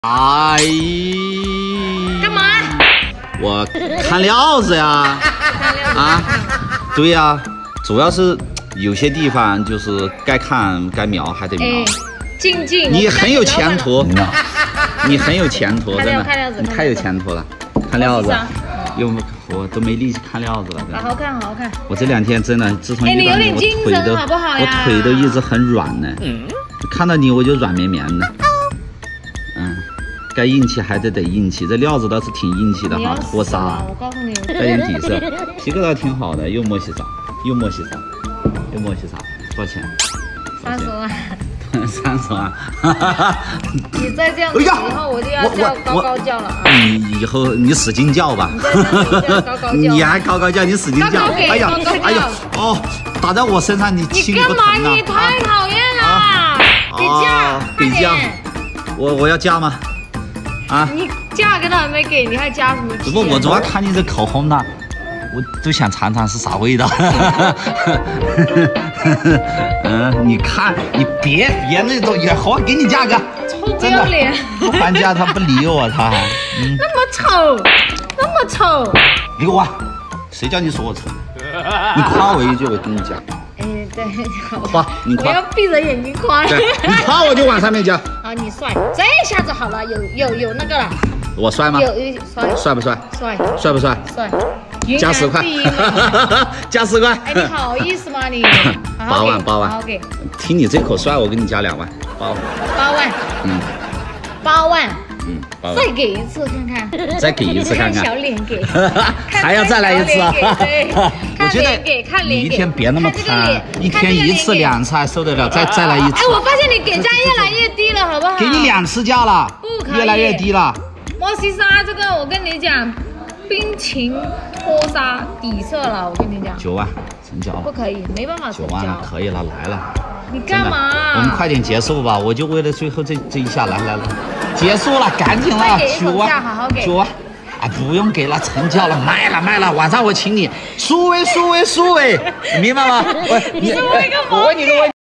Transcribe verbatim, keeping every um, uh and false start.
哎， 干嘛？ 我看料子呀，啊，对呀，主要是有些地方就是该看该瞄还得瞄。 哎，静静， 你很有前途，你很有前途，真的，你太有前途了。看料子，又我都没力气看料子了。 好好看，好好看。 我这两天真的，自从遇到你，我腿都我腿都一直很软呢。嗯，看到你我就软绵绵的。嗯。 该硬气还得得硬气，这料子倒是挺硬气的哈，脱纱， 我告诉你， 带点底色，皮革倒挺好的，又莫西纱，又莫西纱，又莫西纱，多少钱？ 三十万， 三十万， 你再这样子以后我就要叫高高叫了啊！ 你以后你使劲叫吧，你还高高叫，你使劲叫，哎呀，哎呀，哦，打在我身上，你气不疼啊？ 你干嘛？你太讨厌了！给价， 给价，我我要价吗？ 啊！ 你价格都还没给，你还加什么？ 只不过我主要看你这口红呢，我都想尝尝是啥味道。嗯，你看，你别别那种，也好给你价格。 臭不要脸！ 不还价他不理我，他还嗯。那么丑，那么丑！ 你给我，谁叫你说我丑？你夸我一句，我跟你讲。 哎，对， 夸你夸， 我要闭着眼睛夸。 你夸我就往上面加。 啊，你帅，这下子好了，有有有那个了。 我帅吗？ 有帅。 帅不帅？ 帅。 帅不帅？ 帅。 加十块。加十块。 哎，你好意思吗你？ 八万八万。 好给。 听你这口帅，我给你加两万。八万。 八万。 嗯。 八万。 嗯， 再给一次看看， 再给一次看看， 小脸给， 还要再来一次啊！ 我觉得给看脸， 你一天别那么贪，一天一次两次还受得了，再再来一次。 哎，我发现你给价越来越低了，好不好？ 给你两次价了， 不可以， 越来越低了。 莫西莎这个，我跟你讲，冰情脱纱底色了，我跟你讲。 九万成交了， 不可以，没办法成交。 九万了，可以了，来了。 你干嘛？ 我们快点结束吧，我就为了最后这这一下，来来来，结束了，赶紧了，九万， 好好给， 九万，啊，不用给了，成交了，卖了卖了，晚上我请你，苏威苏威苏威，你明白吗？我你是问个毛？ 我问你个问题。